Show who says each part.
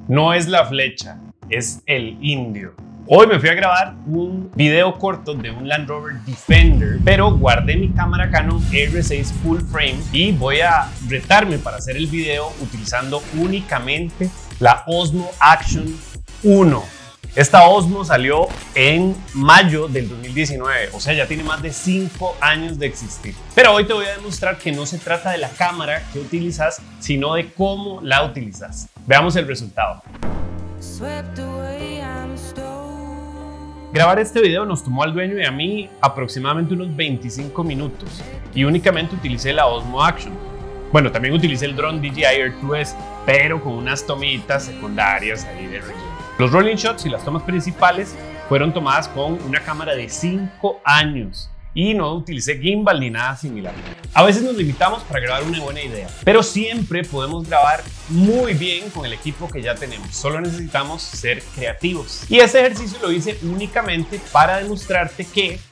Speaker 1: No es la flecha, es el indio. Hoy me fui a grabar un video corto de un Land Rover Defender, pero guardé mi cámara Canon R6 Full Frame y voy a retarme para hacer el video utilizando únicamente la Osmo Action 1. Esta Osmo salió en mayo del 2019, o sea, ya tiene más de 5 años de existir. Pero hoy te voy a demostrar que no se trata de la cámara que utilizas, sino de cómo la utilizas. Veamos el resultado. Grabar este video nos tomó al dueño y a mí aproximadamente unos 25 minutos y únicamente utilicé la Osmo Action. Bueno, también utilicé el dron DJI Air 2S, pero con unas tomitas secundarias ahí de relleno. Los rolling shots y las tomas principales fueron tomadas con una cámara de 5 años y no utilicé gimbal ni nada similar. A veces nos limitamos para grabar una buena idea, pero siempre podemos grabar muy bien con el equipo que ya tenemos. Solo necesitamos ser creativos. Y este ejercicio lo hice únicamente para demostrarte que